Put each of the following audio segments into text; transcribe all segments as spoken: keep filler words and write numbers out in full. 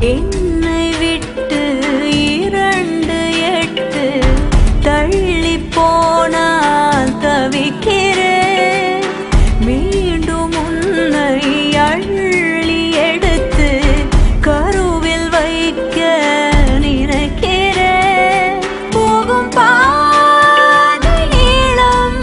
என்னை விட்டு இரண்டு எட்டு தள்ளி போனால் தவிக்கிறேன். மீண்டும் உன்னை அள்ளி எடுத்து கருவில் வைக்க நினைக்கிறேன். போகும் பாதை நீளம்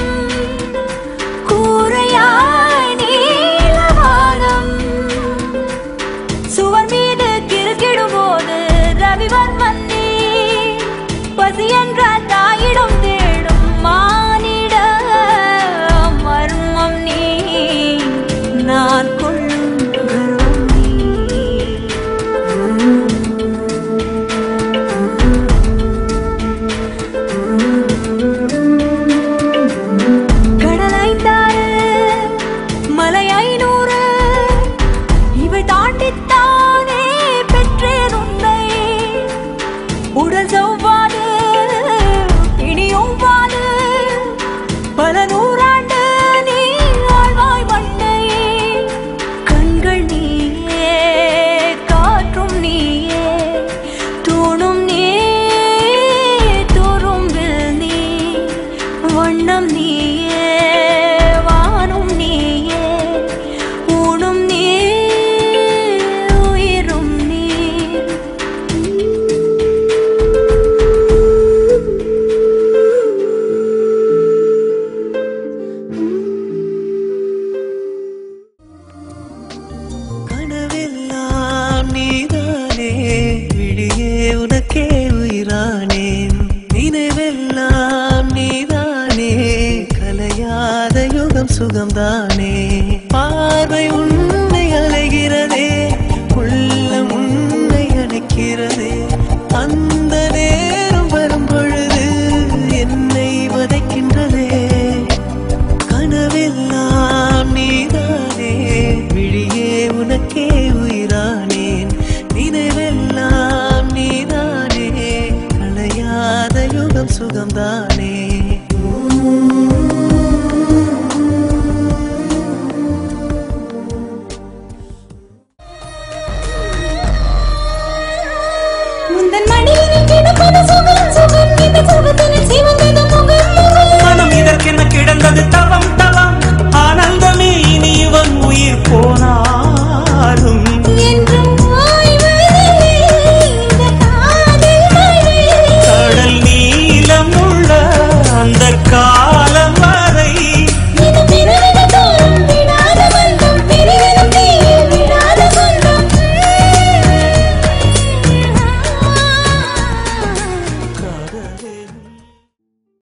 கூரையாய் நீலவானம் சுவர் மீது கிறுக்கிடும் போது ரவிவர்மன் நீ பசி என்ற தாயிடம் தேடும் மானிட மர்மம் நீ நான் கொள்ளும் கர்வம் நீ. கடல் ஐந்தாறு மலை ஐநூறு இவை தாண்டித்தானே பெற்றேன் உன்னை. உடல் செவ்வாது இனியும் வாது பல நூறாண்டு நீ ஆழ்வாய் மண்ணை. கண்கள் நீயே காற்றும் நீயே தூணும் நீ துரும்பில் நீ வண்ணம் நீயே வானும் நீயே ஊனும் நீ உயிரும் நீ. கனவெல்லாம் நீ